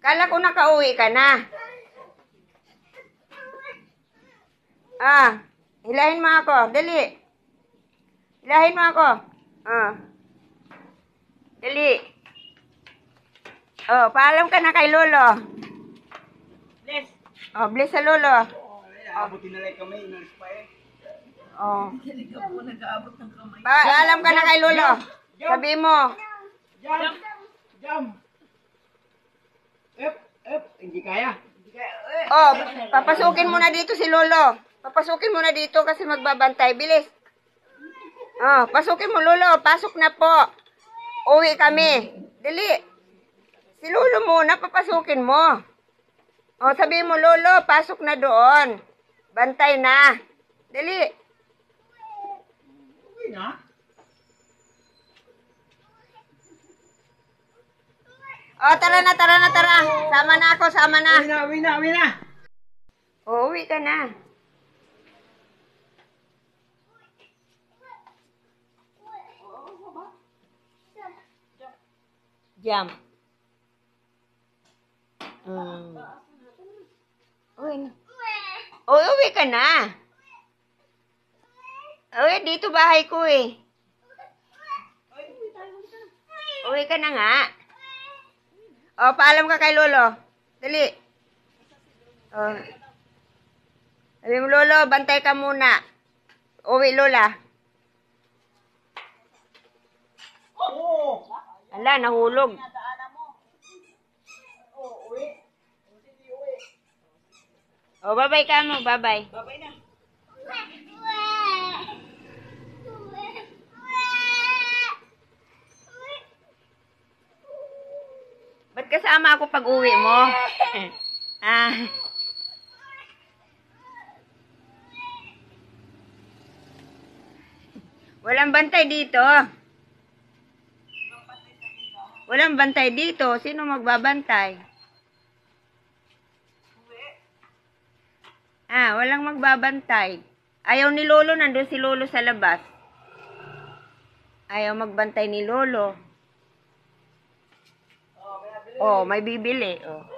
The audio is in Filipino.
Kala ko nakauwi ka na. Hilahin mo ako. Dali. Hilahin mo ako. Dali. Paalam ka na kay Lolo. Bless. Bless sa Lolo. Abutin na lang kamay. Inalis pa eh. Nag-aabot ng kamay. Paalam ka na kay Lolo. Sabi mo. Jump. Jump. Hindi kaya. Papasukin mo na dito si Lolo. Papasukin mo na dito kasi magbabantay. Bilis. Pasukin mo, Lolo. Pasok na po. Uwi kami. Dali. Si Lolo muna, papasukin mo. Sabi mo, Lolo, pasok na doon. Bantay na. Dali. Uwi na. Tara na. Sama na ako, sama na. Uwi na. Uwi ka na. Jump. Uwi ka na. Dito bahay ko eh. Uwi ka na nga. Paalam ka kay Lolo. Dali. Sabi mo, Lolo, bantay ka muna. Uwi, Lola. Ala, nahulog. Bye-bye ka mo, bye-bye. Babay na. Ba't kasama ako pag uwi mo? Walang bantay dito. Walang bantay dito. Sino magbabantay? Walang magbabantay. Ayaw ni Lolo, nandun si Lolo sa labas. Ayaw magbantay ni Lolo. May bibili.